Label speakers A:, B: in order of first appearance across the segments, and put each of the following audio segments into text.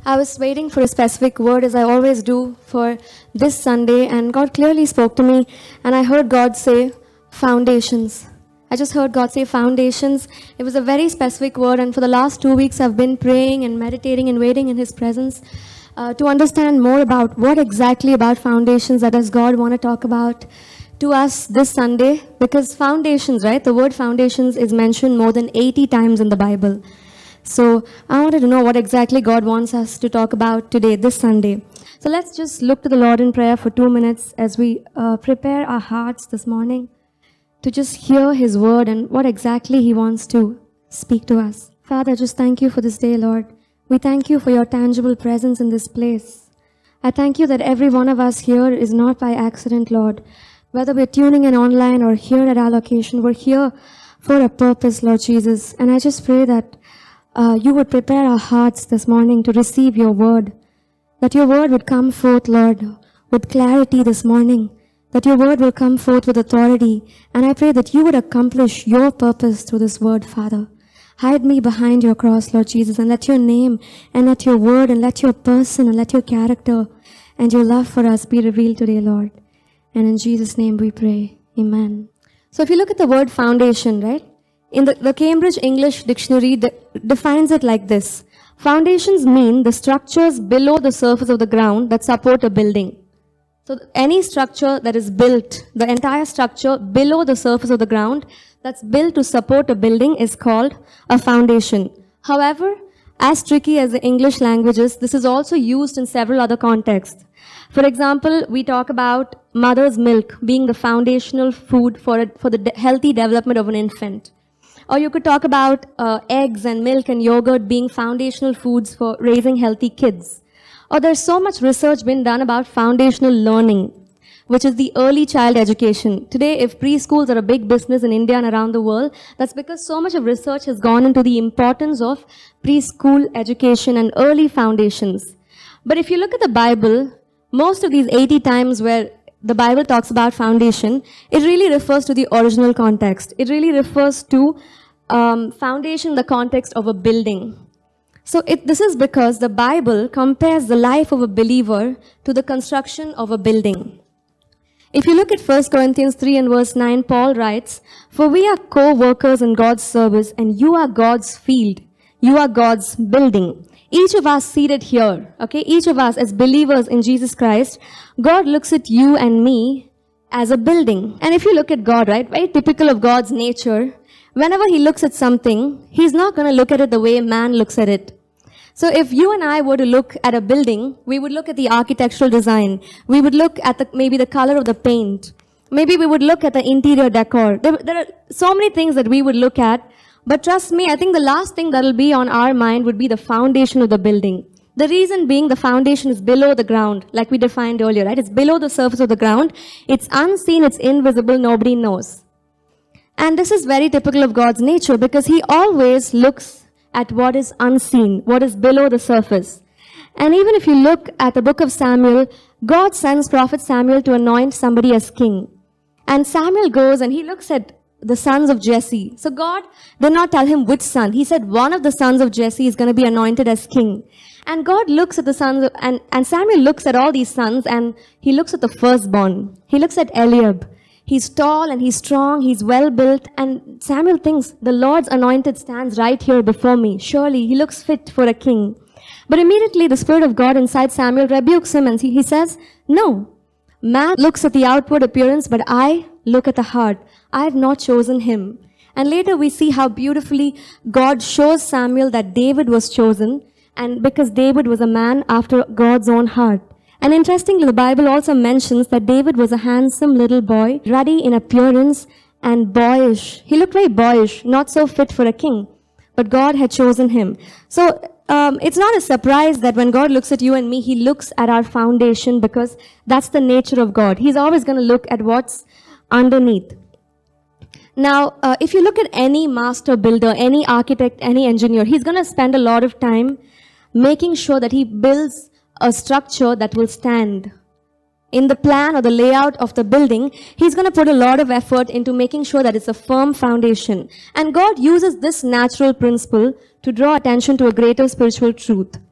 A: I was waiting for a specific word, as I always do, for this Sunday, and God clearly spoke to me, and I heard God say, foundations. I just heard God say foundations. It was a very specific word, and for the last 2 weeks I've been praying and meditating and waiting in His presence to understand more about what exactly about foundations that does God want to talk about to us this Sunday. Because foundations, right? The word foundations is mentioned more than 80 times in the Bible. So I wanted to know what exactly God wants us to talk about today, this Sunday. So let's just look to the Lord in prayer for 2 minutes as we prepare our hearts this morning to just hear His word and what exactly He wants to speak to us. Father, just thank You for this day, Lord. We thank You for Your tangible presence in this place. I thank You that every one of us here is not by accident, Lord. Whether we're tuning in online or here at our location, we're here for a purpose, Lord Jesus. And I just pray that You would prepare our hearts this morning to receive Your word. That Your word would come forth, Lord, with clarity this morning. That Your word will come forth with authority. And I pray that You would accomplish Your purpose through this word, Father. Hide me behind Your cross, Lord Jesus, and let Your name and let Your word and let Your person and let Your character and Your love for us be revealed today, Lord. And in Jesus' name we pray. Amen. So if you look at the word foundation, right? In the Cambridge English Dictionary defines it like this. Foundations mean the structures below the surface of the ground that support a building. So any structure that is built, the entire structure below the surface of the ground that's built to support a building is called a foundation. However, as tricky as the English language is, this is also used in several other contexts. For example, we talk about mother's milk being the foundational food for the healthy development of an infant. Or you could talk about eggs and milk and yogurt being foundational foods for raising healthy kids. Or there's so much research been done about foundational learning, which is the early child education. Today, if preschools are a big business in India and around the world, that's because so much of research has gone into the importance of preschool education and early foundations. But if you look at the Bible, most of these 80 times where the Bible talks about foundation, it really refers to the original context. It really refers to foundation in the context of a building. So this is because the Bible compares the life of a believer to the construction of a building. If you look at 1 Corinthians 3 and verse 9, Paul writes, "For we are co-workers in God's service, and you are God's field. You are God's building." Each of us seated here, okay, each of us as believers in Jesus Christ, God looks at you and me as a building. And if you look at God, right, very typical of God's nature, whenever He looks at something, He's not going to look at it the way man looks at it. So if you and I were to look at a building, we would look at the architectural design. We would look at maybe the color of the paint. Maybe we would look at the interior decor. There are so many things that we would look at. But trust me, I think the last thing that will be on our mind would be the foundation of the building. The reason being the foundation is below the ground, like we defined earlier, right? It's below the surface of the ground. It's unseen, it's invisible, nobody knows. And this is very typical of God's nature because He always looks at what is unseen, what is below the surface. And even if you look at the book of Samuel, God sends prophet Samuel to anoint somebody as king. And Samuel goes and he looks at the sons of Jesse. So God did not tell him which son. He said one of the sons of Jesse is going to be anointed as king. And God looks at the sons and Samuel looks at all these sons and he looks at the firstborn. He looks at Eliab. He's tall and he's strong, he's well built, and Samuel thinks, the Lord's anointed stands right here before me. Surely he looks fit for a king. But immediately the Spirit of God inside Samuel rebukes him and he says, no, man looks at the outward appearance, but I look at the heart. I have not chosen him. And later we see how beautifully God shows Samuel that David was chosen, and because David was a man after God's own heart. And interestingly, the Bible also mentions that David was a handsome little boy, ruddy in appearance and boyish. He looked very boyish, not so fit for a king, but God had chosen him. So it's not a surprise that when God looks at you and me, He looks at our foundation because that's the nature of God. He's always going to look at what's underneath. Now, if you look at any master builder, any architect, any engineer, he's going to spend a lot of time making sure that he builds a structure that will stand. In the plan or the layout of the building, He's going to put a lot of effort into making sure that it's a firm foundation. And God uses this natural principle to draw attention to a greater spiritual truth.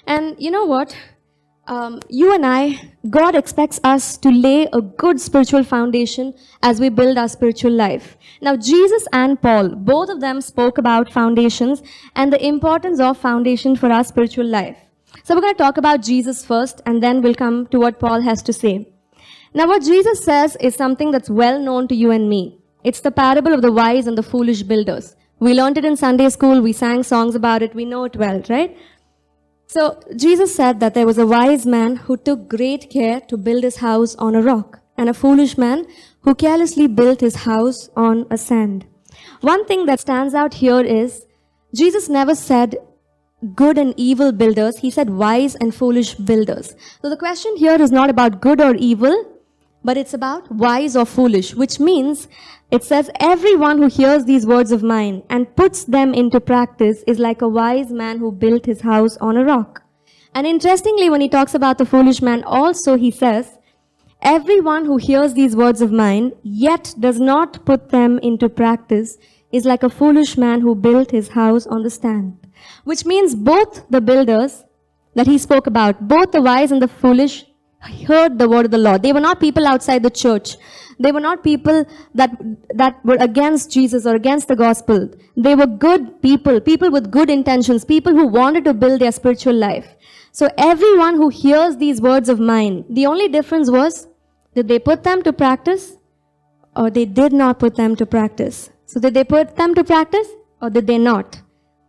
A: And you know what? You and I, God expects us to lay a good spiritual foundation as we build our spiritual life. Now, Jesus and Paul, both of them spoke about foundations and the importance of foundation for our spiritual life. So we're going to talk about Jesus first, and then we'll come to what Paul has to say. Now, what Jesus says is something that's well known to you and me. It's the parable of the wise and the foolish builders. We learned it in Sunday school. We sang songs about it. We know it well, right? So, Jesus said that there was a wise man who took great care to build his house on a rock, and a foolish man who carelessly built his house on a sand. One thing that stands out here is, Jesus never said good and evil builders. He said wise and foolish builders. So the question here is not about good or evil, but it's about wise or foolish, which means it says everyone who hears these words of mine and puts them into practice is like a wise man who built his house on a rock. And interestingly, when he talks about the foolish man also, he says, everyone who hears these words of mine yet does not put them into practice is like a foolish man who built his house on the sand. Which means both the builders that he spoke about, both the wise and the foolish, heard the word of the Lord. They were not people outside the church. They were not people that were against Jesus or against the gospel. They were good people, people with good intentions, people who wanted to build their spiritual life. So everyone who hears these words of mine, the only difference was, did they put them to practice or they did not put them to practice? So did they put them to practice or did they not?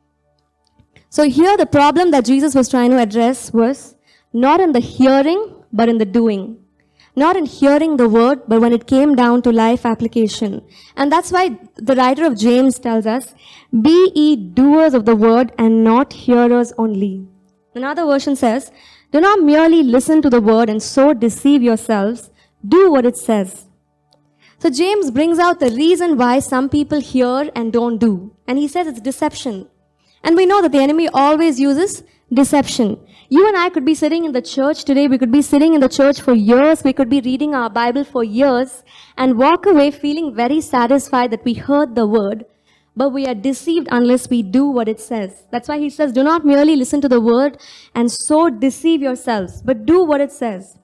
A: So here the problem that Jesus was trying to address was not in the hearing, but in the doing. Not in hearing the word, but when it came down to life application. And that's why the writer of James tells us, be ye doers of the word and not hearers only. Another version says, do not merely listen to the word and so deceive yourselves. Do what it says. So James brings out the reason why some people hear and don't do. And he says it's deception. And we know that the enemy always uses deception. You and I could be sitting in the church today. We could be sitting in the church for years. We could be reading our Bible for years and walk away feeling very satisfied that we heard the word, but we are deceived unless we do what it says. That's why he says, do not merely listen to the word and so deceive yourselves, but do what it says.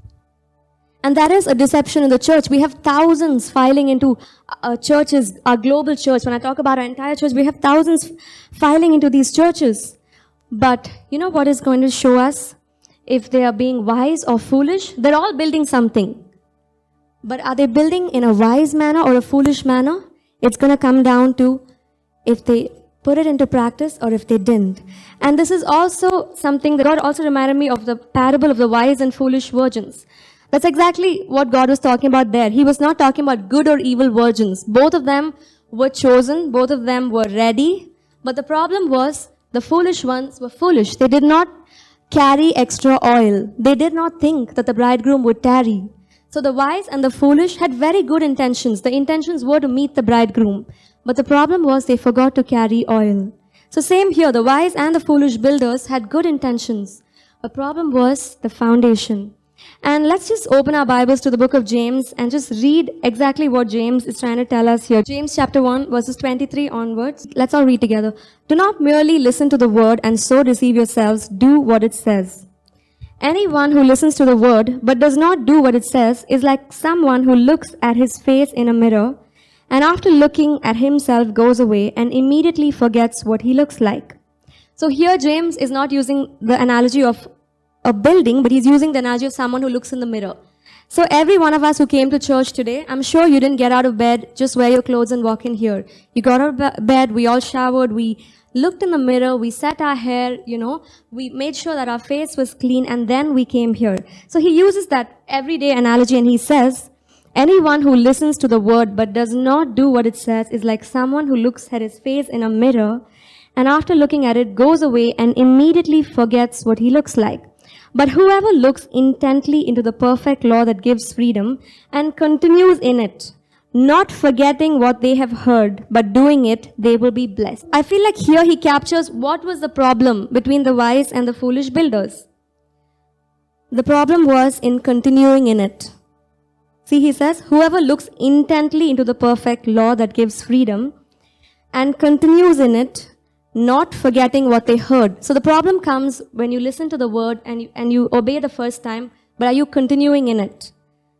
A: And that is a deception in the church. We have thousands filing into churches, our global church. When I talk about our entire church, we have thousands filing into these churches. But you know what is going to show us if they are being wise or foolish? They're all building something. But are they building in a wise manner or a foolish manner? It's going to come down to if they put it into practice or if they didn't. And this is also something that God also reminded me of, the parable of the wise and foolish virgins. That's exactly what God was talking about there. He was not talking about good or evil virgins. Both of them were chosen. Both of them were ready. But the problem was, the foolish ones were foolish. They did not carry extra oil. They did not think that the bridegroom would tarry. So the wise and the foolish had very good intentions. The intentions were to meet the bridegroom. But the problem was they forgot to carry oil. So same here, the wise and the foolish builders had good intentions. The problem was the foundation. And let's just open our Bibles to the book of James and just read exactly what James is trying to tell us here. James chapter 1 verses 23 onwards. Let's all read together. Do not merely listen to the word and so deceive yourselves. Do what it says. Anyone who listens to the word but does not do what it says is like someone who looks at his face in a mirror and after looking at himself goes away and immediately forgets what he looks like. So here James is not using the analogy of a building, but he's using the analogy of someone who looks in the mirror. So every one of us who came to church today, I'm sure you didn't get out of bed, just wear your clothes and walk in here. You got out of bed, we all showered, we looked in the mirror, we set our hair, we made sure that our face was clean, and then we came here. So he uses that everyday analogy and he says, anyone who listens to the word but does not do what it says is like someone who looks at his face in a mirror and after looking at it goes away and immediately forgets what he looks like. But whoever looks intently into the perfect law that gives freedom and continues in it, not forgetting what they have heard, but doing it, they will be blessed. I feel like here he captures what was the problem between the wise and the foolish builders. The problem was in continuing in it. See, he says, whoever looks intently into the perfect law that gives freedom and continues in it, not forgetting what they heard. So the problem comes when you listen to the word and you obey the first time, but are you continuing in it?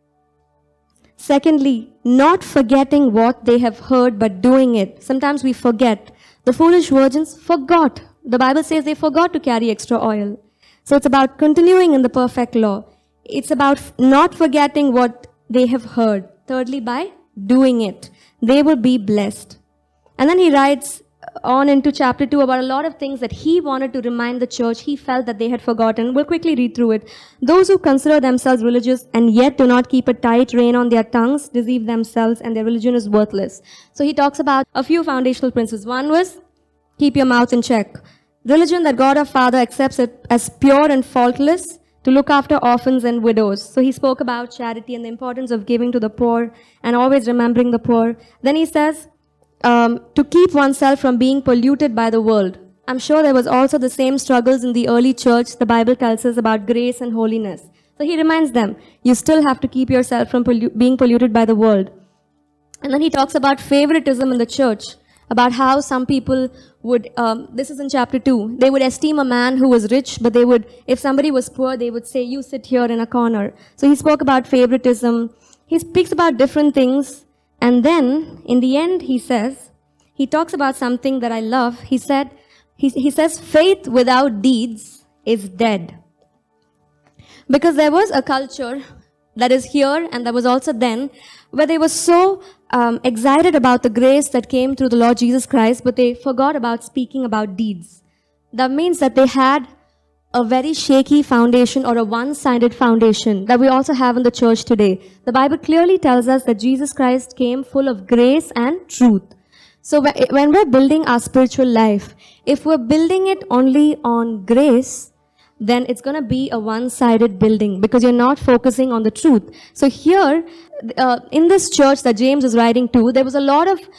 A: Secondly, not forgetting what they have heard, but doing it. Sometimes we forget. The foolish virgins forgot. The Bible says they forgot to carry extra oil. So it's about continuing in the perfect law. It's about not forgetting what they have heard. Thirdly, by doing it, they will be blessed. And then he writes on into chapter 2 about a lot of things that he wanted to remind the church. He felt that they had forgotten. We'll quickly read through it. Those who consider themselves religious and yet do not keep a tight rein on their tongues deceive themselves, and their religion is worthless. So he talks about a few foundational principles. One was, keep your mouth in check. Religion that God our Father accepts it as pure and faultless, to look after orphans and widows. So he spoke about charity and the importance of giving to the poor and always remembering the poor. Then he says, to keep oneself from being polluted by the world. I'm sure there was also the same struggles in the early church. The Bible tells us about grace and holiness. So he reminds them, you still have to keep yourself from being polluted by the world. And then he talks about favoritism in the church, about how some people would, this is in chapter 2, they would esteem a man who was rich, but they would, if somebody was poor, they would say, you sit here in a corner. So he spoke about favoritism. He speaks about different things. And then, in the end, he talks about something that I love. He says, faith without deeds is dead. Because there was a culture that is here and that was also then, where they were so excited about the grace that came through the Lord Jesus Christ, but they forgot about speaking about deeds. That means that they had a very shaky foundation, or a one-sided foundation that we also have in the church today. The Bible clearly tells us that Jesus Christ came full of grace and truth. So when we're building our spiritual life, if we're building it only on grace, then it's going to be a one-sided building because you're not focusing on the truth. So here, in this church that James is writing to, there was a lot of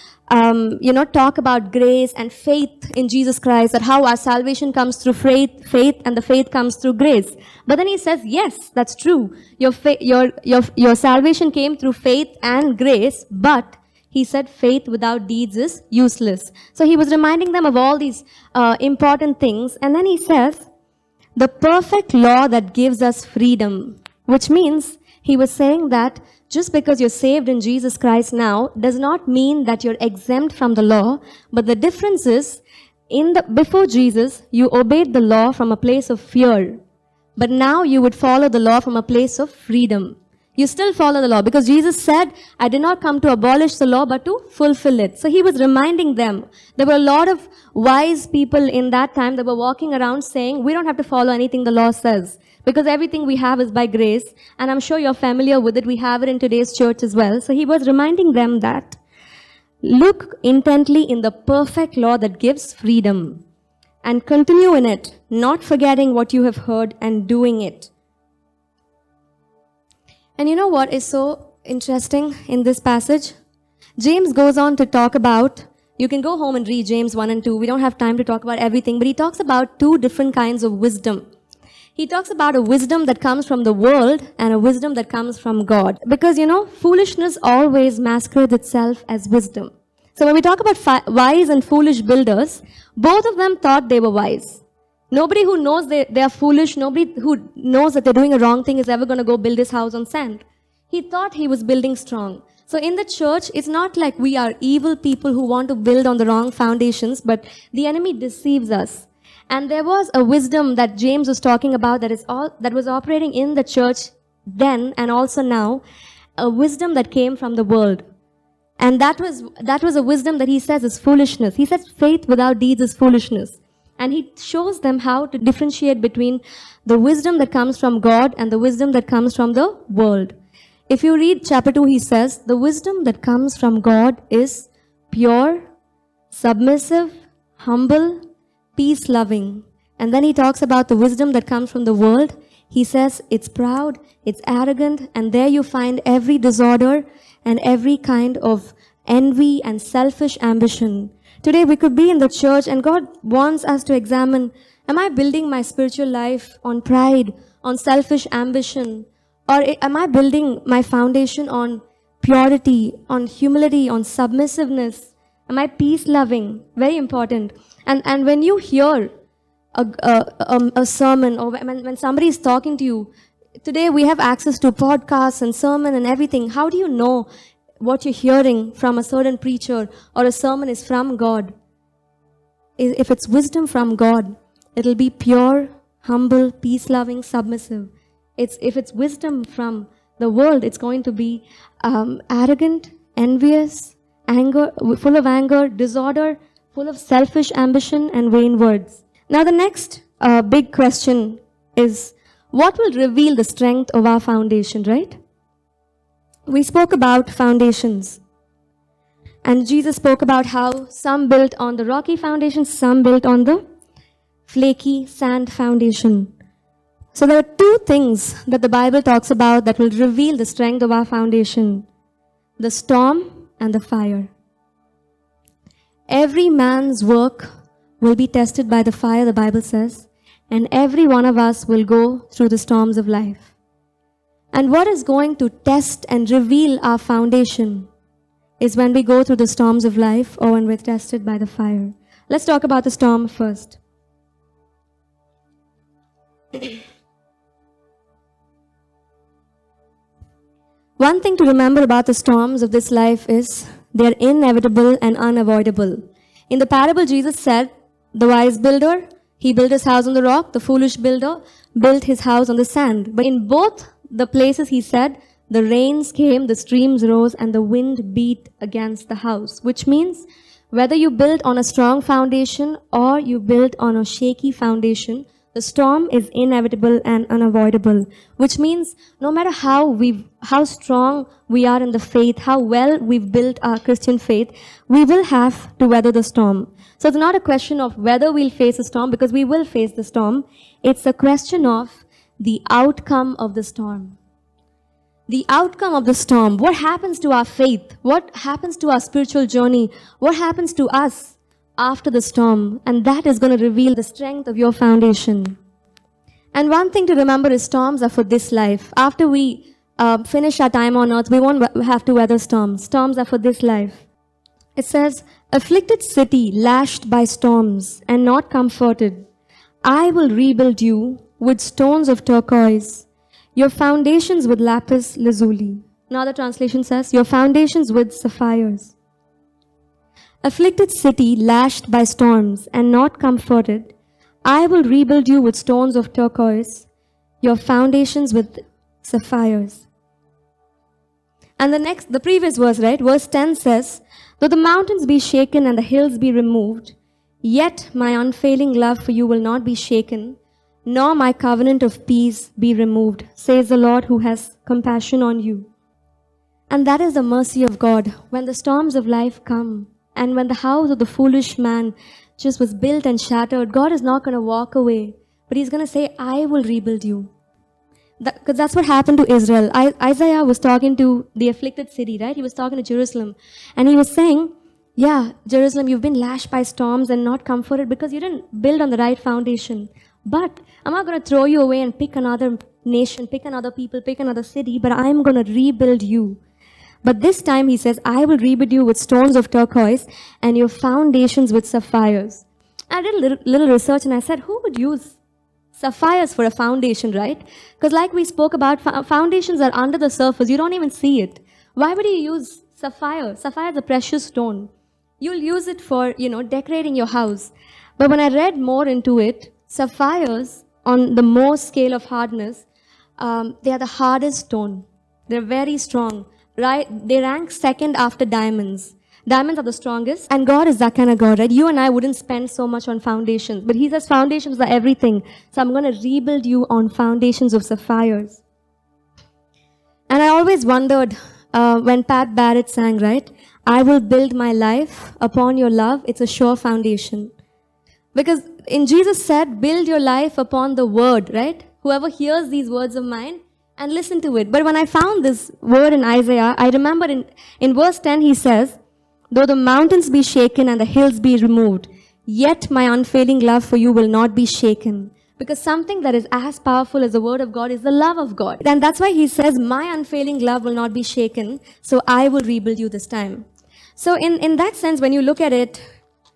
A: talk about grace and faith in Jesus Christ, that how our salvation comes through faith and the faith comes through grace. But then he says, yes, that's true. Your salvation came through faith and grace, but he said faith without deeds is useless. So he was reminding them of all these important things. And then he says, the perfect law that gives us freedom, which means he was saying that just because you're saved in Jesus Christ now does not mean that you're exempt from the law, but the difference is, before Jesus, you obeyed the law from a place of fear, but now you would follow the law from a place of freedom. You still follow the law because Jesus said, I did not come to abolish the law, but to fulfill it. So he was reminding them. There were a lot of wise people in that time that were walking around saying, we don't have to follow anything the law says, because everything we have is by grace. And I'm sure you're familiar with it. We have it in today's church as well. So he was reminding them that look intently in the perfect law that gives freedom and continue in it, not forgetting what you have heard and doing it. And you know what is so interesting in this passage? James goes on to talk about, you can go home and read James 1 and 2. We don't have time to talk about everything, but he talks about two different kinds of wisdom. He talks about a wisdom that comes from the world and a wisdom that comes from God. Because, foolishness always masquerades itself as wisdom. So when we talk about wise and foolish builders, both of them thought they were wise. Nobody who knows they are foolish, nobody who knows that they're doing a wrong thing is ever going to go build his house on sand. He thought he was building strong. So in the church, it's not like we are evil people who want to build on the wrong foundations, but the enemy deceives us. And there was a wisdom that James was talking about that was operating in the church then and also now, a wisdom that came from the world. And that was a wisdom that he says is foolishness. He says faith without deeds is foolishness. And he shows them how to differentiate between the wisdom that comes from God and the wisdom that comes from the world. If you read chapter 2, he says, the wisdom that comes from God is pure, submissive, humble, peace-loving. And then he talks about the wisdom that comes from the world. He says it's proud, it's arrogant, and there you find every disorder and every kind of envy and selfish ambition. Today we could be in the church and God wants us to examine, am I building my spiritual life on pride, on selfish ambition? Or am I building my foundation on purity, on humility, on submissiveness? Am I peace-loving? Very important. And when you hear a sermon, or when somebody is talking to you, today we have access to podcasts and sermon and everything. How do you know what you're hearing from a certain preacher or a sermon is from God? If it's wisdom from God, it'll be pure, humble, peace-loving, submissive. If it's wisdom from the world, it's going to be arrogant, envious, full of anger, disorder, full of selfish ambition and vain words. Now the next big question is, what will reveal the strength of our foundation, right? We spoke about foundations. And Jesus spoke about how some built on the rocky foundation, some built on the flaky sand foundation. So there are two things that the Bible talks about that will reveal the strength of our foundation: the storm and the fire. Every man's work will be tested by the fire, the Bible says, and every one of us will go through the storms of life. And what is going to test and reveal our foundation is when we go through the storms of life or when we're tested by the fire. Let's talk about the storm first. One thing to remember about the storms of this life is they're inevitable and unavoidable. In the parable, Jesus said, the wise builder, he built his house on the rock. The foolish builder built his house on the sand. But in both the places, he said, the rains came, the streams rose, and the wind beat against the house. Which means, whether you build on a strong foundation or you build on a shaky foundation, the storm is inevitable and unavoidable. Which means, no matter how strong we are in the faith, how well we've built our Christian faith, we will have to weather the storm. So it's not a question of whether we'll face a storm, because we will face the storm. It's a question of the outcome of the storm. The outcome of the storm. What happens to our faith? What happens to our spiritual journey? What happens to us after the storm? And that is going to reveal the strength of your foundation. And one thing to remember is storms are for this life. After we finish our time on earth, we won't have to weather storms. Storms are for this life. It says, afflicted city, lashed by storms and not comforted, I will rebuild you with stones of turquoise, your foundations with lapis lazuli. Another translation says, your foundations with sapphires. Afflicted city, lashed by storms and not comforted, I will rebuild you with stones of turquoise, your foundations with sapphires. And the previous verse, right? Verse 10 says, though the mountains be shaken and the hills be removed, yet my unfailing love for you will not be shaken, nor my covenant of peace be removed, says the Lord who has compassion on you. And that is the mercy of God. When the storms of life come, and when the house of the foolish man just was built and shattered, God is not going to walk away, but He's going to say, I will rebuild you. Because that's what happened to Israel. Isaiah was talking to the afflicted city, right? He was talking to Jerusalem. And he was saying, yeah, Jerusalem, you've been lashed by storms and not comforted because you didn't build on the right foundation. But I'm not going to throw you away and pick another nation, pick another people, pick another city, but I'm going to rebuild you. But this time he says, I will rebuild you with stones of turquoise and your foundations with sapphires. I did a little research and I said, who would use sapphires for a foundation, right? Because like we spoke about, foundations are under the surface. You don't even see it. Why would you use sapphire? Sapphire is a precious stone. You'll use it for, decorating your house. But when I read more into it, sapphires, on the Mohs scale of hardness, they are the hardest stone. They're very strong, right? They rank second after diamonds. Diamonds are the strongest, and God is that kind of God, right? You and I wouldn't spend so much on foundations, but He says foundations are everything. So I'm going to rebuild you on foundations of sapphires. And I always wondered, when Pat Barrett sang, right? I will build my life upon your love. It's a sure foundation. Because in Jesus said, build your life upon the word, right? Whoever hears these words of mine and listen to it. But when I found this word in Isaiah, I remember in verse 10, he says, though the mountains be shaken and the hills be removed, yet my unfailing love for you will not be shaken. Because something that is as powerful as the word of God is the love of God. And that's why he says, my unfailing love will not be shaken, so I will rebuild you this time. So in that sense, when you look at it,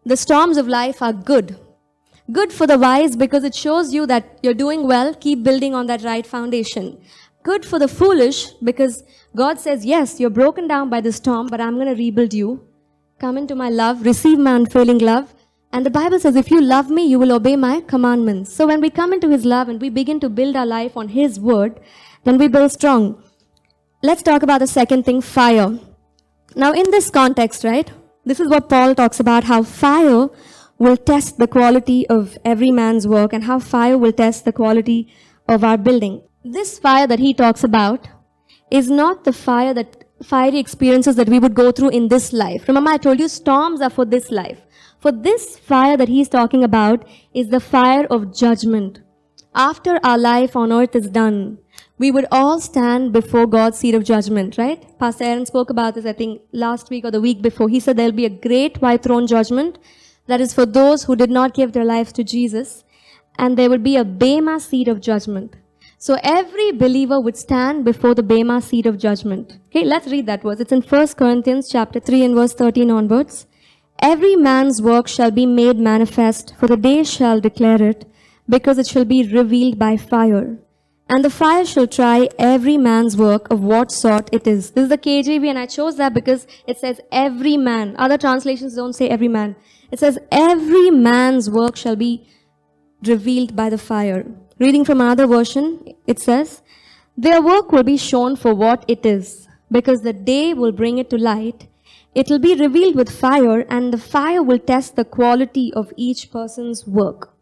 A: The storms of life are good. Good for the wise because it shows you that you're doing well. Keep building on that right foundation. Good for the foolish because God says, yes, you're broken down by the storm, but I'm going to rebuild you. Come into my love, receive my unfailing love. And the Bible says, if you love me, you will obey my commandments. So when we come into His love and we begin to build our life on His word, then we build strong. Let's talk about the second thing, fire. Now in this context, right, this is what Paul talks about, how fire will test the quality of every man's work and how fire will test the quality of our building. This fire that he talks about is not the fiery experiences that we would go through in this life. Remember, I told you storms are for this life. For this fire that he's talking about is the fire of judgment. After our life on earth is done, we would all stand before God's seat of judgment, right? Pastor Aaron spoke about this, I think, last week or the week before. He said there'll be a great white throne judgment that is for those who did not give their lives to Jesus. And there would be a Bema seat of judgment. So every believer would stand before the Bema seat of judgment. Okay, let's read that verse. It's in 1 Corinthians chapter 3 and verse 13 onwards. Every man's work shall be made manifest, for the day shall declare it, because it shall be revealed by fire. And the fire shall try every man's work of what sort it is. This is the KJV, and I chose that because it says every man. Other translations don't say every man. It says every man's work shall be revealed by the fire. Reading from another version, it says, their work will be shown for what it is, because the day will bring it to light. It will be revealed with fire, and the fire will test the quality of each person's work.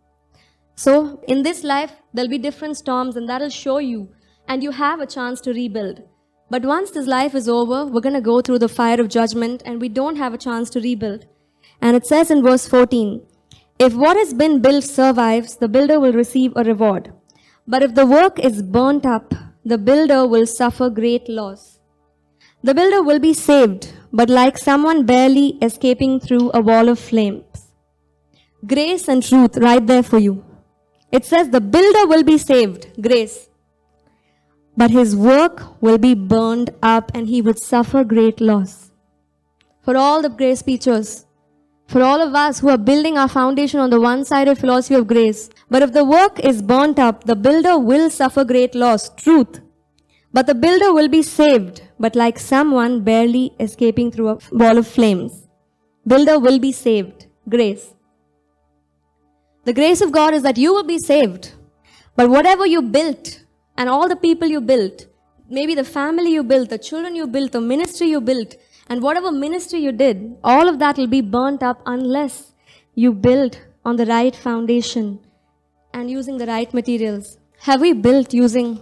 A: So, in this life, there'll be different storms, and that'll show you, and you have a chance to rebuild. But once this life is over, we're going to go through the fire of judgment, and we don't have a chance to rebuild. And it says in verse 14, if what has been built survives, the builder will receive a reward. But if the work is burnt up, the builder will suffer great loss. The builder will be saved, but like someone barely escaping through a wall of flames. Grace and truth right there for you. It says the builder will be saved, grace. But his work will be burned up and he would suffer great loss. For all the grace preachers, for all of us who are building our foundation on the one-sided philosophy of grace. But if the work is burnt up, the builder will suffer great loss, truth. But the builder will be saved, but like someone barely escaping through a wall of flames. Builder will be saved, grace. The grace of God is that you will be saved. But whatever you built, and all the people you built, maybe the family you built, the children you built, the ministry you built, and whatever ministry you did, all of that will be burnt up unless you build on the right foundation and using the right materials. Have we built using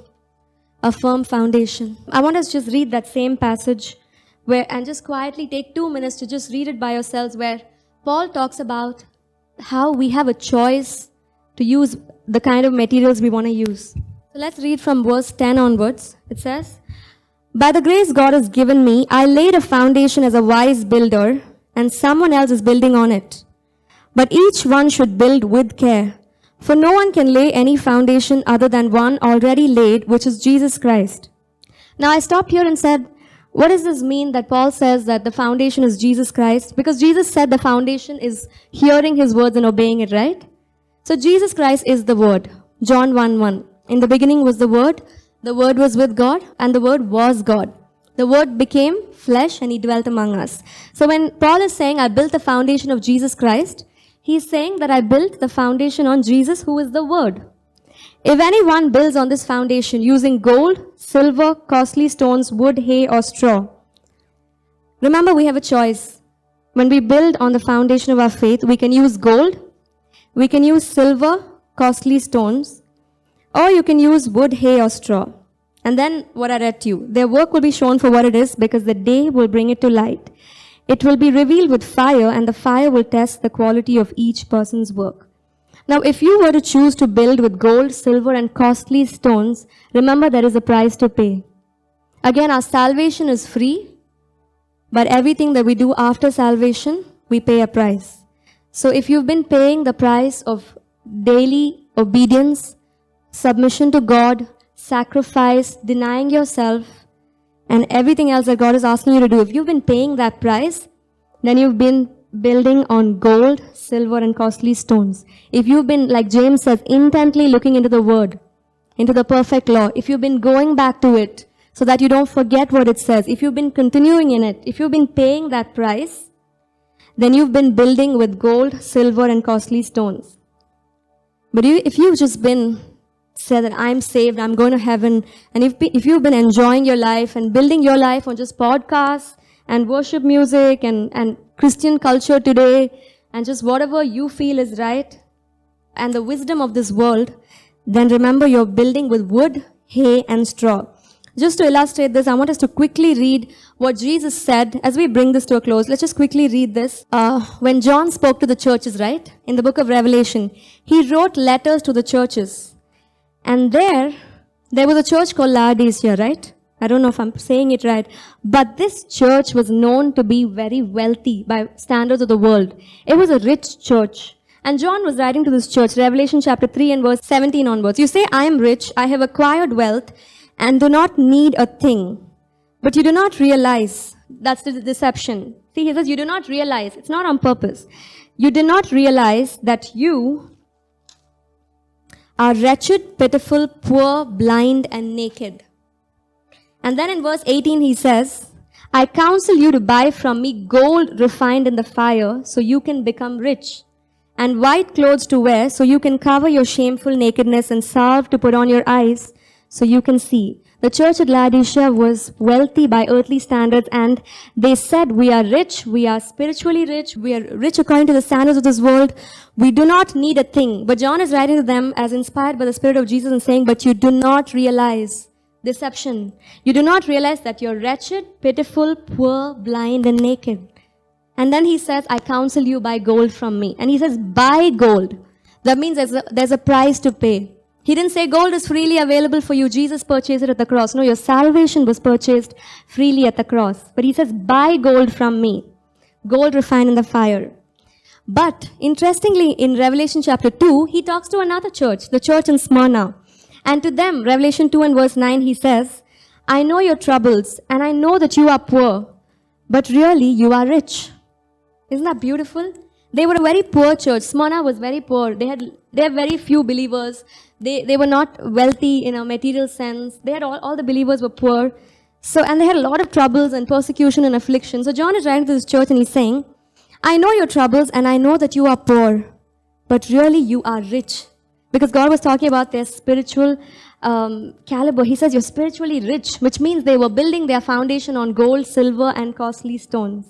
A: a firm foundation? I want us to just read that same passage and just quietly take 2 minutes to just read it by yourselves, where Paul talks about how we have a choice to use the kind of materials we want to use. So let's read from verse 10 onwards. It says, by the grace God has given me, I laid a foundation as a wise builder, and someone else is building on it. But each one should build with care, for no one can lay any foundation other than one already laid, which is Jesus Christ. Now I stopped here and said, what does this mean that Paul says that the foundation is Jesus Christ? Because Jesus said the foundation is hearing His words and obeying it, right? So Jesus Christ is the Word. John 1:1. In the beginning was the Word was with God, and the Word was God. The Word became flesh and He dwelt among us. So when Paul is saying, I built the foundation of Jesus Christ, he's saying that I built the foundation on Jesus, who is the Word. If anyone builds on this foundation using gold, silver, costly stones, wood, hay, or straw. Remember, we have a choice. When we build on the foundation of our faith, we can use gold, we can use silver, costly stones, or you can use wood, hay, or straw. And then what I read to you, their work will be shown for what it is, because the day will bring it to light. It will be revealed with fire, and the fire will test the quality of each person's work. Now, if you were to choose to build with gold, silver, and costly stones, remember there is a price to pay. Again, our salvation is free, but everything that we do after salvation, we pay a price. So if you've been paying the price of daily obedience, submission to God, sacrifice, denying yourself, and everything else that God is asking you to do, if you've been paying that price, then you've been building on gold, silver, and costly stones, if you've been, like James says, intently looking into the word, into the perfect law, if you've been going back to it so that you don't forget what it says, if you've been continuing in it, if you've been paying that price, then you've been building with gold, silver, and costly stones. But if you've just been said that I'm saved, I'm going to heaven, and if you've been enjoying your life and building your life on just podcasts and worship music and Christian culture today and just whatever you feel is right and the wisdom of this world, then remember you're building with wood, hay, and straw. Just to illustrate this, I want us to quickly read what Jesus said as we bring this to a close. Let's just quickly read this. When John spoke to the churches, right, in the book of Revelation, he wrote letters to the churches. And there was a church called Laodicea, right? I don't know if I'm saying it right. But this church was known to be very wealthy by standards of the world. It was a rich church. And John was writing to this church, Revelation chapter 3 and verse 17 onwards. You say, I am rich, I have acquired wealth, and do not need a thing. But you do not realize, that's the deception. See, he says, you do not realize, it's not on purpose. You do not realize that you are wretched, pitiful, poor, blind, and naked. And then in verse 18 he says, I counsel you to buy from me gold refined in the fire so you can become rich, and white clothes to wear so you can cover your shameful nakedness, and salve to put on your eyes so you can see. The church at Laodicea was wealthy by earthly standards, and they said, we are rich, we are spiritually rich, we are rich according to the standards of this world. We do not need a thing. But John is writing to them as inspired by the Spirit of Jesus and saying, but you do not realize deception. You do not realize that you're wretched, pitiful, poor, blind, and naked. And then he says, I counsel you buy gold from me. And he says, buy gold. That means there's a price to pay. He didn't say gold is freely available for you. Jesus purchased it at the cross. No, your salvation was purchased freely at the cross. But he says, buy gold from me. Gold refined in the fire. But interestingly, in Revelation chapter 2, he talks to another church, the church in Smyrna. And to them, Revelation 2 and verse 9, he says, I know your troubles, and I know that you are poor, but really you are rich. Isn't that beautiful? They were a very poor church. Smyrna was very poor. They had very few believers. They were not wealthy in a material sense. They had all the believers were poor. So, and they had a lot of troubles and persecution and affliction. So John is writing to this church and he's saying, I know your troubles and I know that you are poor, but really you are rich. Because God was talking about their spiritual caliber. He says you're spiritually rich, which means they were building their foundation on gold, silver, and costly stones.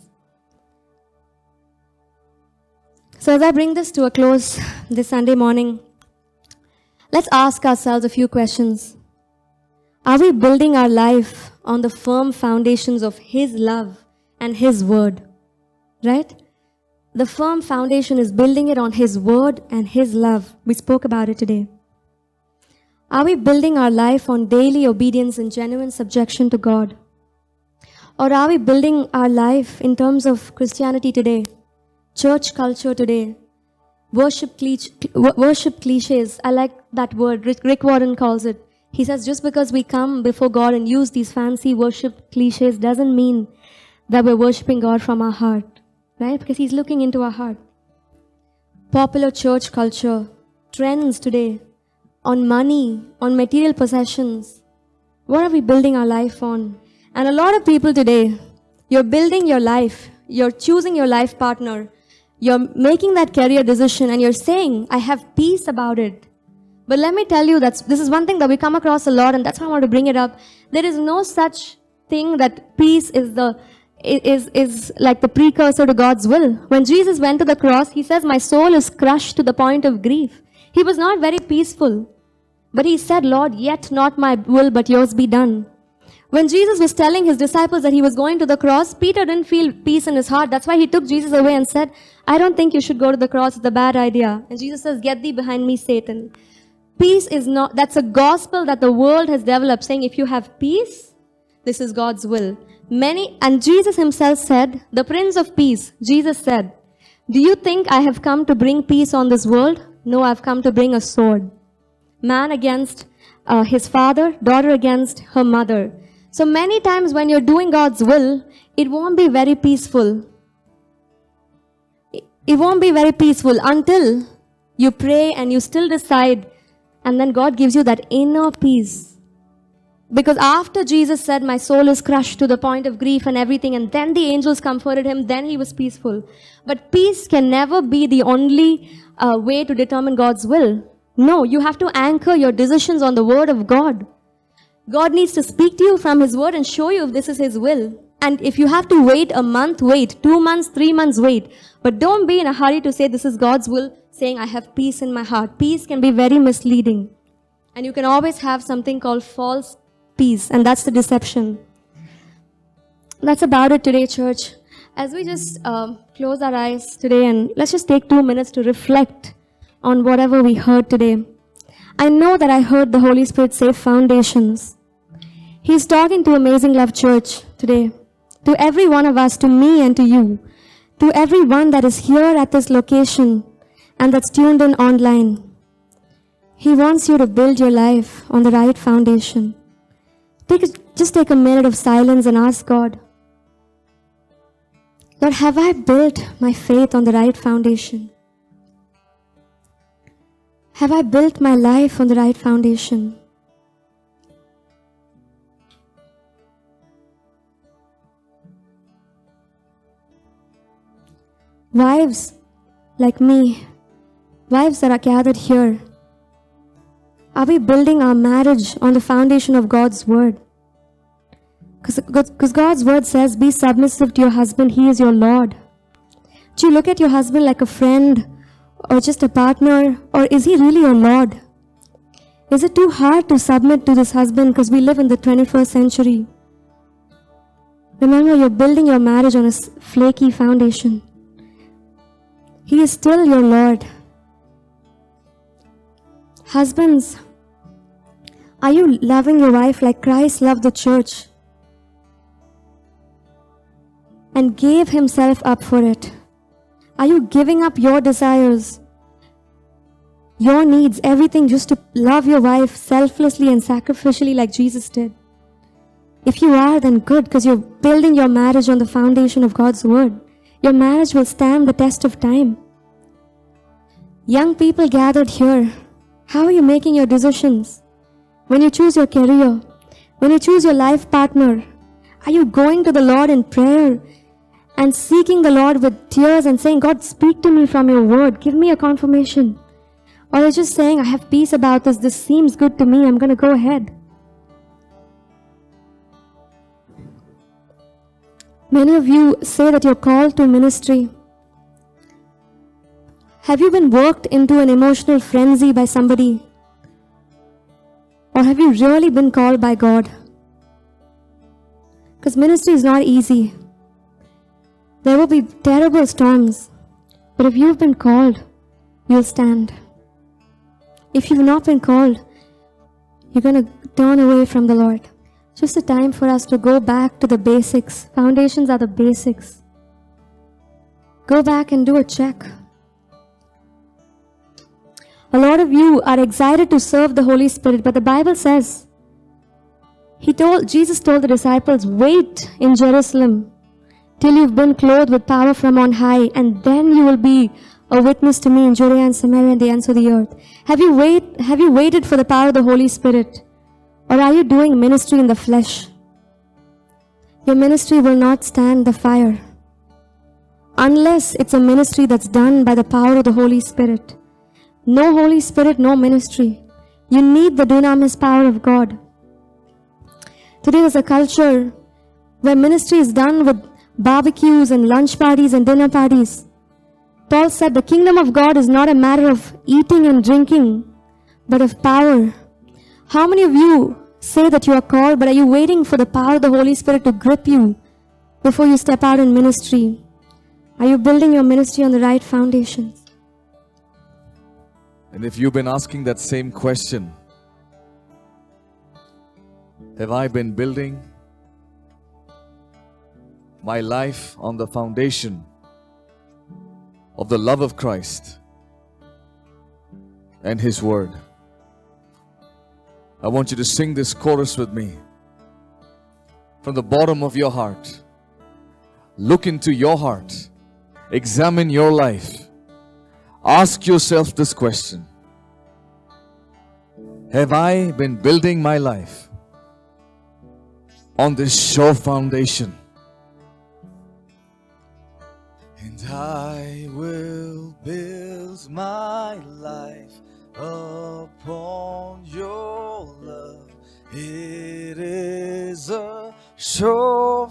A: So as I bring this to a close this Sunday morning, let's ask ourselves a few questions. Are we building our life on the firm foundations of His love and His word? Right? The firm foundation is building it on His word and His love. We spoke about it today. Are we building our life on daily obedience and genuine subjection to God? Or are we building our life in terms of Christianity today? Church culture today, worship cliches. I like that word. Rick Warren calls it. He says just because we come before God and use these fancy worship cliches doesn't mean that we're worshiping God from our heart, right? Because He's looking into our heart. Popular church culture, trends today, on money, on material possessions. What are we building our life on? And a lot of people today, you're building your life, you're choosing your life partner, you're making that career decision and you're saying, I have peace about it. But let me tell you, this is one thing that we come across a lot, and that's why I want to bring it up. There is no such thing that peace is like the precursor to God's will. When Jesus went to the cross, He says, my soul is crushed to the point of grief. He was not very peaceful. But He said, Lord, yet not my will, but yours be done. When Jesus was telling His disciples that He was going to the cross, Peter didn't feel peace in his heart. That's why he took Jesus away and said, I don't think you should go to the cross. It's a bad idea. And Jesus says, get thee behind me, Satan. Peace is not, that's a gospel that the world has developed, saying if you have peace, this is God's will. And Jesus Himself said, the Prince of Peace, Jesus said, do you think I have come to bring peace on this world? No, I've come to bring a sword. Man against his father, daughter against her mother. So many times when you're doing God's will, it won't be very peaceful. it won't be very peaceful until you pray and you still decide, and then God gives you that inner peace. Because after Jesus said, my soul is crushed to the point of grief and everything, and then the angels comforted him, then he was peaceful. But peace can never be the only way to determine God's will. No, you have to anchor your decisions on the word of God. God needs to speak to you from his word and show you if this is his will. And if you have to wait a month, wait. 2 months, 3 months, wait. But don't be in a hurry to say this is God's will, saying I have peace in my heart. Peace can be very misleading. And you can always have something called false peace, and that's the deception. That's about it today, church. As we just close our eyes today, and let's just take 2 minutes to reflect on whatever we heard today. I know that I heard the Holy Spirit say foundations. He's talking to Amazing Love Church today, to every one of us, to me and to you, to everyone that is here at this location and that's tuned in online. He wants you to build your life on the right foundation. Just take a minute of silence and ask God, Lord, have I built my faith on the right foundation? Have I built my life on the right foundation? Wives like me, wives that are gathered here, are we building our marriage on the foundation of God's word? Because God's word says, be submissive to your husband, he is your Lord. Do you look at your husband like a friend or just a partner, or is he really your Lord? Is it too hard to submit to this husband because we live in the 21st century? Remember, you're building your marriage on a flaky foundation. He is still your Lord. Husbands, are you loving your wife like Christ loved the church and gave himself up for it? Are you giving up your desires, your needs, everything just to love your wife selflessly and sacrificially like Jesus did? If you are, then good, because you're building your marriage on the foundation of God's word. Your marriage will stand the test of time. Young people gathered here, how are you making your decisions? When you choose your career, when you choose your life partner, are you going to the Lord in prayer and seeking the Lord with tears and saying, God, speak to me from your word, give me a confirmation? Or are you just saying, I have peace about this seems good to me, I'm going to go ahead? Many of you say that you're called to ministry. Have you been worked into an emotional frenzy by somebody? Or have you really been called by God? Because ministry is not easy. There will be terrible storms. But if you've been called, you'll stand. If you've not been called, you're going to turn away from the Lord. Just a time for us to go back to the basics. Foundations are the basics. Go back and do a check. A lot of you are excited to serve the Holy Spirit, but the Bible says, Jesus told the disciples, wait in Jerusalem till you've been clothed with power from on high, and then you will be a witness to me in Judea and Samaria and the ends of the earth. Have you waited for the power of the Holy Spirit? Or are you doing ministry in the flesh? Your ministry will not stand the fire unless it's a ministry that's done by the power of the Holy Spirit. No Holy Spirit, no ministry. You need the dunamis power of God. Today there's a culture where ministry is done with barbecues and lunch parties and dinner parties. Paul said the kingdom of God is not a matter of eating and drinking, but of power. How many of you say that you are called, but are you waiting for the power of the Holy Spirit to grip you before you step out in ministry? Are you building your ministry on the right foundations?
B: And if you've been asking that same question, have I been building my life on the foundation of the love of Christ and His Word? I want you to sing this chorus with me. From the bottom of your heart, look into your heart examine your life. Ask yourself this question: have I been building my life on this sure foundation? And I will build my life upon your love. It is a sure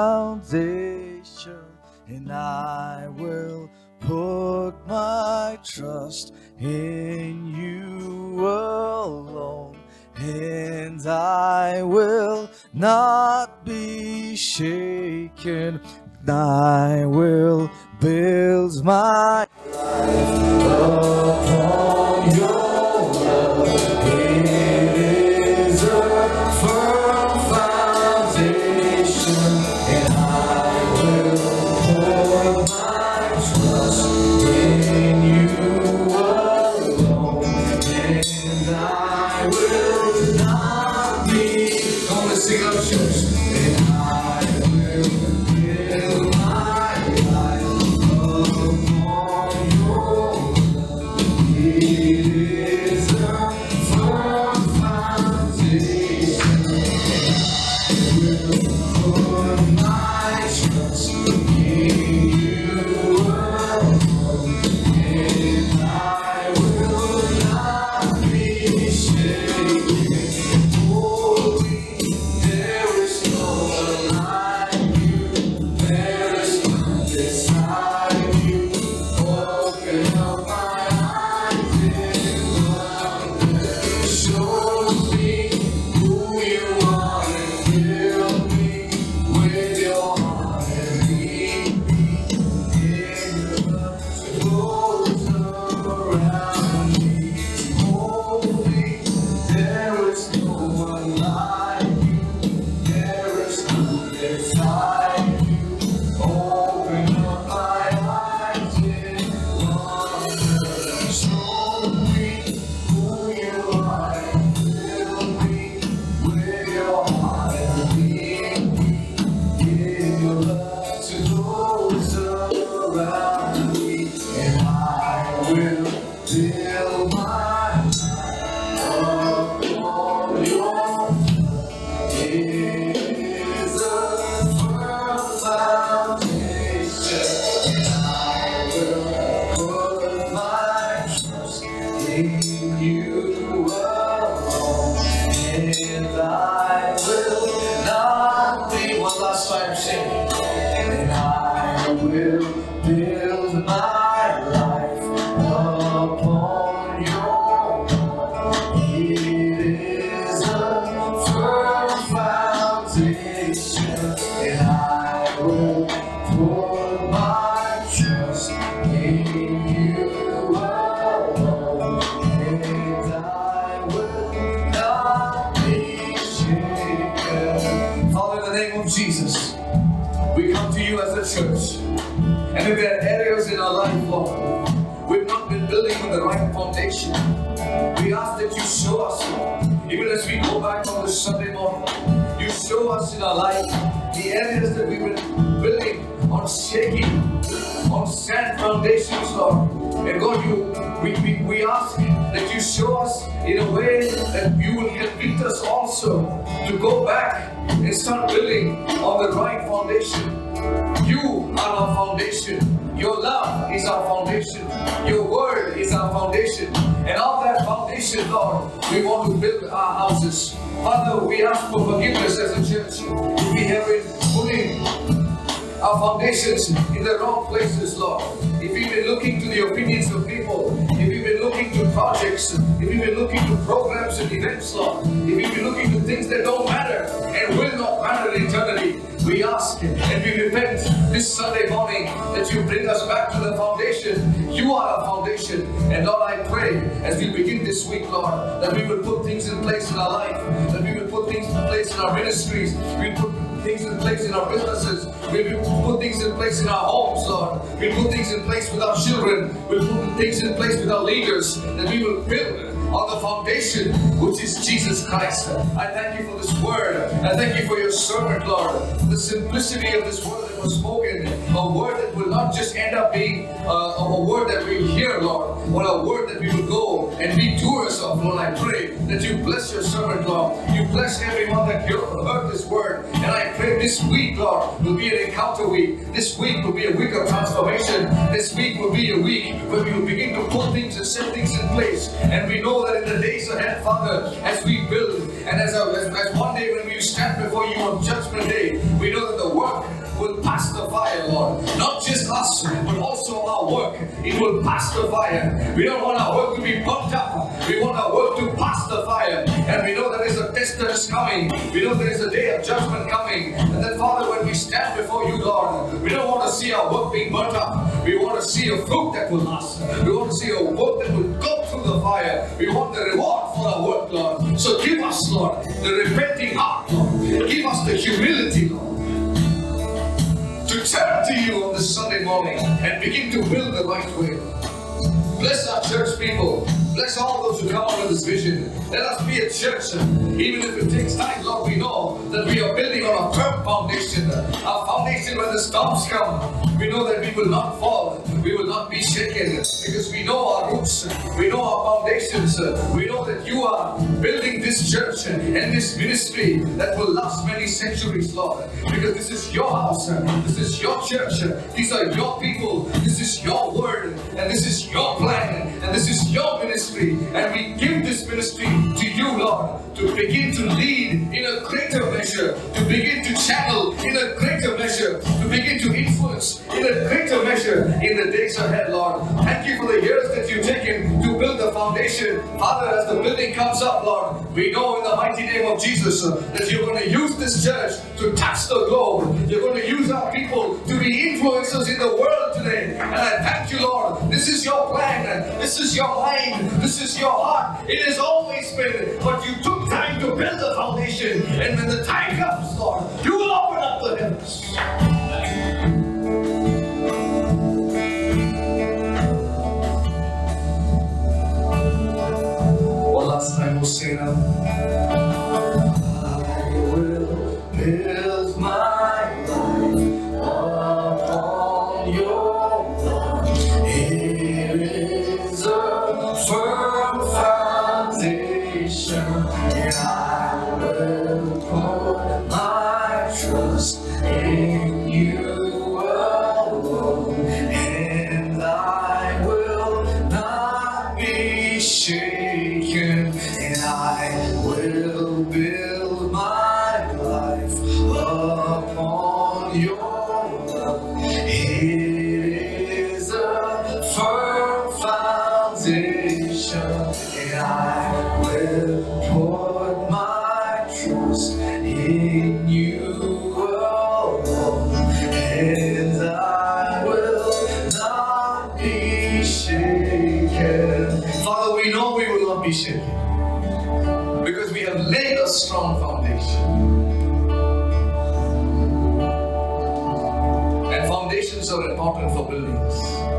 B: foundation, and I will put my trust in you alone, and I will not be shaken. I will build my life upon your love. It is a firm foundation, and I will put my trust in you alone, and I will not be. Come on, let's sing out, church. And I will build my life upon your love. It is a firm foundation, and I will put my trust in you alone, and I will not be shaken. Holy, there is no one like you. There is none beside you. Open up my eyes and wonder. Show me who you are and fill me with your heart and lead me in your love. Close around me. Holy, there is no one like you. There is none beside you. Open up my eyes and wonder. Show me who you are and fill me with your heart and lead me in your love to those around me. And I will build my life upon your love. It is a firm foundation, and I will put my trust in you alone, and I will not be. One last time, sing. And I will build my life upon your love. It is a firm foundation, and I will put my trust in you alone, and I will not be shaken. Father, in the name of Jesus, we come to you as a church, and if there are areas in our life, Lord, we've not been building on the right foundation, we ask that you show us, Lord. Even as we go back on this Sunday morning, you show us in our life the areas that we've been building on shaky, on sand foundations, Lord. And God, we ask that you show us in a way that you will convict us also to go back and start building on the right foundation. You are our foundation. Your love is our foundation. Your word is our foundation. And on that foundation, Lord, we want to build our houses. Father, we ask for forgiveness as a church. If we have been putting our foundations in the wrong places, Lord. If we've been looking to the opinions of people, if we've been looking to projects, if we've been looking to programs and events, Lord, if we've been looking to things that don't matter and will not matter in eternity, we ask and we repent this Sunday morning that you bring us back to the foundation. You are our foundation. And Lord, I pray as we begin this week, Lord, that we will put things in place in our life, that we will put things in place in our ministries, we put things in place in our businesses, we will put things in place in our homes, Lord. We put things in place with our children, we put things in place with our leaders, that we will build on the foundation which is Jesus Christ. I thank you for this word. I thank you for your servant, Lord. The simplicity of this word that was have spoken a word that will not just end up being a word that we hear, Lord, but a word that we will go and be doers of. Lord, I pray that you bless your servant, Lord. You bless everyone that heard this word. And I pray this week, Lord, will be an encounter week. This week will be a week of transformation. This week will be a week where we will begin to put things and set things in place. And we know that in the days ahead, Father, as we build, and as one day when we stand before you on Judgment Day, we know that the work will pass the fire, Lord. Not just us, but also our work. It will pass the fire. We don't want our work to be burnt up. We want our work to pass the fire. And we know there is a test that is coming. We know there is a day of judgment coming. And then, Father, when we stand before you, Lord, we don't want to see our work being burnt up. We want to see a fruit that will last. We want to see a work that will go through the fire. We want the reward for our work, Lord. So give us, Lord, the repenting heart, Lord. Give us the humility, Lord, to turn to you on this Sunday morning and begin to build the right way. Bless our church people. Bless all those who come under this vision. Let us be a church, even if it takes time, Lord. We know that we are building on a firm foundation. A foundation when the storms come, we know that we will not fall. We will not be shaken because we know our roots. We know our foundations. We know that you are building this church and this ministry that will last many centuries, Lord. Because this is your house. This is your church. These are your people. This is your word. And this is your plan. And this is your ministry. And we give this ministry to you, Lord, to begin to lead in a greater measure, to begin to channel in a greater measure, to begin to influence in a greater measure in the days ahead, Lord. Thank you for the years that you've taken to build the foundation. Father, as the building comes up, Lord, we know in the mighty name of Jesus that you're going to use this church to touch the globe. You're going to use our people to be influencers in the world today. And I thank you, Lord. This is your plan. This is your mind. This is your heart. It has always been, but you took time to build the foundation. And when the time comes, Lord, you will open up the heavens. One last time we'll say now. I will build my life upon your word. It is a firm foundation, and I will put my trust in you alone, and I will not be shaken, and I will build my life upon your love. It is a firm foundation, and I will put my trust in you alone, and I will not be shaken. Father, we know we will not be shaken because we have laid a strong foundation. And foundations are important for buildings.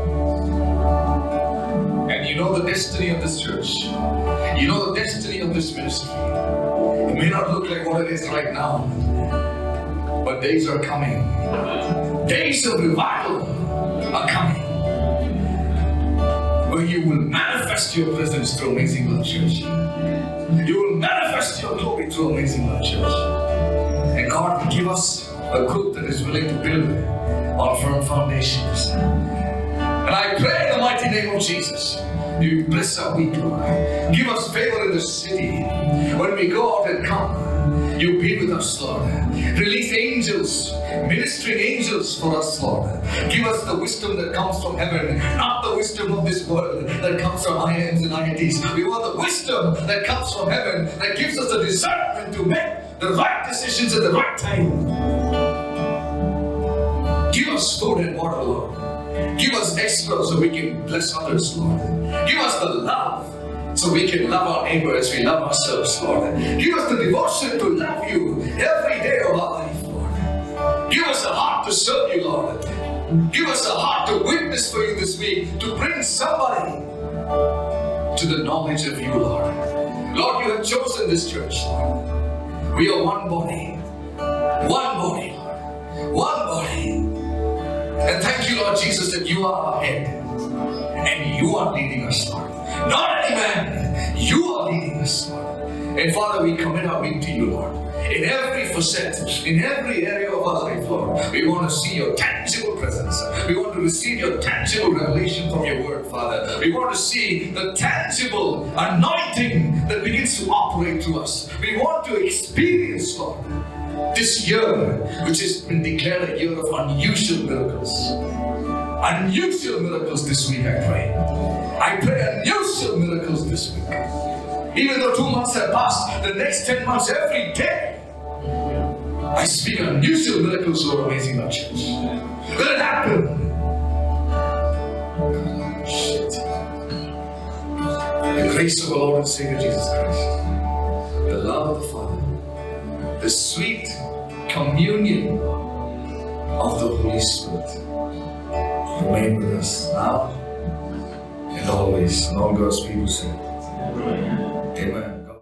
B: And you know the destiny of this church. You know the destiny of this ministry. It may not look like what it is right now, but days are coming. Days of revival are coming, where you will manifest your presence through Amazing Love Church. You will manifest your glory through Amazing Love Church. And God will give us a group that is willing to build on firm foundations. And I pray in the mighty name of Jesus, you bless our week, Lord. Give us favor in the city. When we go out and come, you be with us, Lord. Release angels, ministering angels for us, Lord. Give us the wisdom that comes from heaven, not the wisdom of this world that comes from IIMs and IITs. We want the wisdom that comes from heaven, that gives us the discernment to make the right decisions at the right time. Give us food and water, Lord. Give us extra so we can bless others, Lord. Give us the love so we can love our neighbor as we love ourselves, Lord. Give us the devotion to love you every day of our life, Lord. Give us a heart to serve you, Lord. Give us a heart to witness for you this week, to bring somebody to the knowledge of you, Lord. Lord, you have chosen this church, Lord. We are one body, Lord. One body. And thank you, Lord Jesus, that you are our head. And you are leading us, Lord. Not any man. You are leading us, Lord. And Father, we commit our week to you, Lord. In every facet, in every area of our life, Lord, we want to see your tangible presence. We want to receive your tangible revelation from your word, Father. We want to see the tangible anointing that begins to operate through us. We want to experience, Lord, this year, which has been declared a year of unusual miracles. Unusual miracles this week, I pray. I pray unusual miracles this week. Even though 2 months have passed, the next 10 months, every day, I speak unusual miracles over Amazing Love Church. Let it happen. The grace of our Lord and Savior Jesus Christ, the love of the Father, the sweet communion of the Holy Spirit remain with us now and always. And all God's people say, Amen.